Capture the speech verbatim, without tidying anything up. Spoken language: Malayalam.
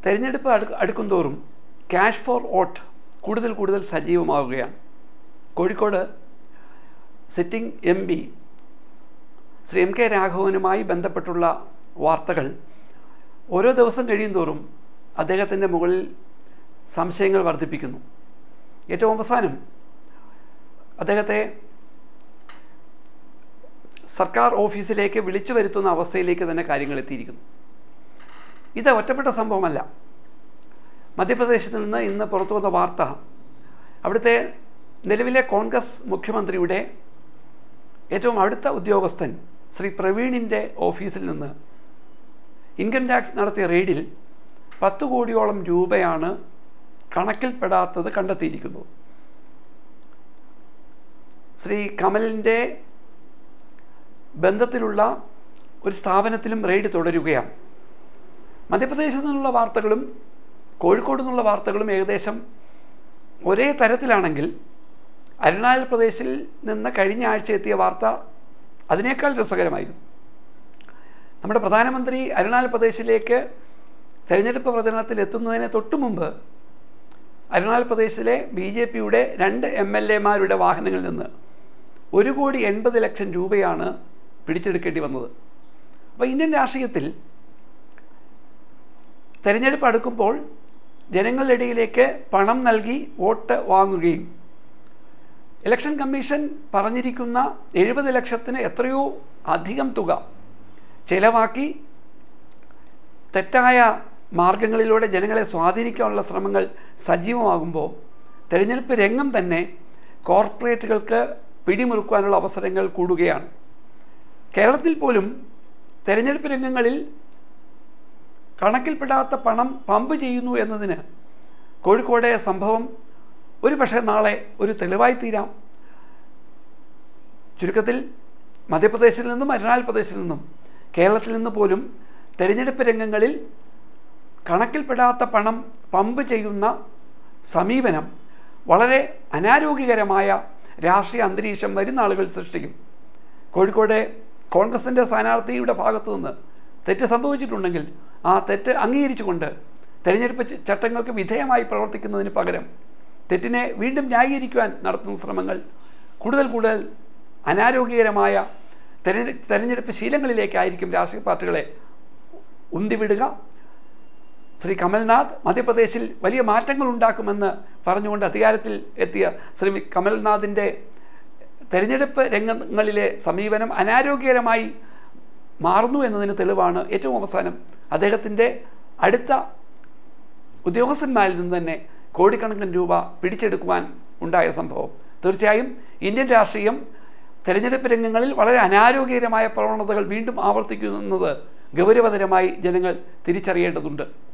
തെരഞ്ഞെടുപ്പ് അടു അടുക്കുന്തോറും ക്യാഷ് ഫോർ വോട്ട് കൂടുതൽ കൂടുതൽ സജീവമാവുകയാണ്. Kozhikode sitting M P Shri M K രാഘവനുമായി ബന്ധപ്പെട്ടുള്ള വാർത്തകൾ ഓരോ ദിവസം കഴിയുന്തോറും അദ്ദേഹത്തിൻ്റെ മുകളിൽ സംശയങ്ങൾ വർദ്ധിപ്പിക്കുന്നു. ഏറ്റവും അവസാനം അദ്ദേഹത്തെ സർക്കാർ ഓഫീസിലേക്ക് വിളിച്ചു വരുത്തുന്ന അവസ്ഥയിലേക്ക് തന്നെ കാര്യങ്ങൾ എത്തിയിരിക്കുന്നു. ഇത് ഒറ്റപ്പെട്ട സംഭവമല്ല. മധ്യപ്രദേശിൽ നിന്ന് ഇന്ന് പുറത്തു വന്ന വാർത്ത അവിടുത്തെ നിലവിലെ കോൺഗ്രസ് മുഖ്യമന്ത്രിയുടെ ഏറ്റവും അടുത്ത ഉദ്യോഗസ്ഥൻ ശ്രീ പ്രവീണിൻ്റെ ഓഫീസിൽ നിന്ന് ഇൻകം ടാക്സ് നടത്തിയ റെയ്ഡിൽ പത്ത് കോടിയോളം രൂപയാണ് കണക്കിൽപ്പെടാത്തത് കണ്ടെത്തിയിരിക്കുന്നത്. ശ്രീ കമലിൻ്റെ ബന്ധത്തിലുള്ള ഒരു സ്ഥാപനത്തിലും റെയ്ഡ് തുടരുകയാണ്. മധ്യപ്രദേശിൽ നിന്നുള്ള വാർത്തകളും കോഴിക്കോട് നിന്നുള്ള വാർത്തകളും ഏകദേശം ഒരേ തരത്തിലാണെങ്കിൽ അരുണാചൽ പ്രദേശിൽ നിന്ന് കഴിഞ്ഞ ആഴ്ച എത്തിയ വാർത്ത അതിനേക്കാൾ രസകരമായിരുന്നു. നമ്മുടെ പ്രധാനമന്ത്രി അരുണാചൽ പ്രദേശിലേക്ക് തെരഞ്ഞെടുപ്പ് പ്രചരണത്തിൽ എത്തുന്നതിന് തൊട്ടു മുമ്പ് അരുണാചൽ പ്രദേശിലെ ബി ജെ പിയുടെ രണ്ട് എം എൽ എമാരുടെ വാഹനങ്ങളിൽ നിന്ന് ഒരു കോടി എൺപത് ലക്ഷം രൂപയാണ് പിടിച്ചെടുക്കേണ്ടി വന്നത്. അപ്പോൾ ഇന്ത്യൻ രാഷ്ട്രീയത്തിൽ തെരഞ്ഞെടുപ്പ് അടുക്കുമ്പോൾ ജനങ്ങളുടെ ഇടയിലേക്ക് പണം നൽകി വോട്ട് വാങ്ങുകയും ഇലക്ഷൻ കമ്മീഷൻ പറഞ്ഞിരിക്കുന്ന എഴുപത് ലക്ഷത്തിന് എത്രയോ അധികം തുക ചെലവാക്കി തെറ്റായ മാർഗങ്ങളിലൂടെ ജനങ്ങളെ സ്വാധീനിക്കാനുള്ള ശ്രമങ്ങൾ സജീവമാകുമ്പോൾ തെരഞ്ഞെടുപ്പ് രംഗം തന്നെ കോർപ്പറേറ്റുകൾക്ക് പിടിമുറുക്കാനുള്ള അവസരങ്ങൾ കൂടുകയാണ്. കേരളത്തിൽ പോലും തെരഞ്ഞെടുപ്പ് രംഗങ്ങളിൽ കണക്കിൽപ്പെടാത്ത പണം പമ്പ് ചെയ്യുന്നു എന്നതിന് കോഴിക്കോടെ സംഭവം ഒരു പക്ഷേ നാളെ ഒരു തെളിവായി തീരാം. ചുരുക്കത്തിൽ മധ്യപ്രദേശിൽ നിന്നും അരുണാചൽ പ്രദേശിൽ നിന്നും കേരളത്തിൽ നിന്ന് പോലും തെരഞ്ഞെടുപ്പ് രംഗങ്ങളിൽ കണക്കിൽപ്പെടാത്ത പണം പമ്പ് ചെയ്യുന്ന സമീപനം വളരെ അനാരോഗ്യകരമായ രാഷ്ട്രീയ അന്തരീക്ഷം വരുന്ന ആളുകൾ സൃഷ്ടിക്കും. കോഴിക്കോട് കോൺഗ്രസിൻ്റെ സ്ഥാനാർത്ഥിയുടെ ഭാഗത്തു നിന്ന് തെറ്റ് സംഭവിച്ചിട്ടുണ്ടെങ്കിൽ ആ തെറ്റ് അംഗീകരിച്ചുകൊണ്ട് തെരഞ്ഞെടുപ്പ് ചട്ടങ്ങൾക്ക് വിധേയമായി പ്രവർത്തിക്കുന്നതിന് പകരം തെറ്റിനെ വീണ്ടും ന്യായീകരിക്കുവാൻ നടത്തുന്ന ശ്രമങ്ങൾ കൂടുതൽ കൂടുതൽ അനാരോഗ്യകരമായ തെരഞ്ഞെ തെരഞ്ഞെടുപ്പ് ശീലങ്ങളിലേക്കായിരിക്കും രാഷ്ട്രീയ പാർട്ടികളെ ഉന്തിവിടുക. ശ്രീ കമൽനാഥ് മധ്യപ്രദേശിൽ വലിയ മാറ്റങ്ങൾ ഉണ്ടാക്കുമെന്ന് പറഞ്ഞുകൊണ്ട് അധികാരത്തിൽ എത്തിയ ശ്രീ കമൽനാഥിൻ്റെ തെരഞ്ഞെടുപ്പ് രംഗങ്ങളിലെ സമീപനം അനാരോഗ്യകരമായി മാറുന്നു എന്നതിന് തെളിവാണ് ഏറ്റവും അവസാനം അദ്ദേഹത്തിൻ്റെ അടുത്ത ഉദ്യോഗസ്ഥന്മാരിൽ നിന്ന് തന്നെ കോടിക്കണക്കിന് രൂപ പിടിച്ചെടുക്കുവാൻ ഉണ്ടായ സംഭവം. തീർച്ചയായും ഇന്ത്യൻ രാഷ്ട്രീയം തെരഞ്ഞെടുപ്പ് രംഗങ്ങളിൽ വളരെ അനാരോഗ്യകരമായ പ്രവണതകൾ വീണ്ടും ആവർത്തിക്കുന്നത് ഗൗരവതരമായി ജനങ്ങൾ തിരിച്ചറിയേണ്ടതുണ്ട്.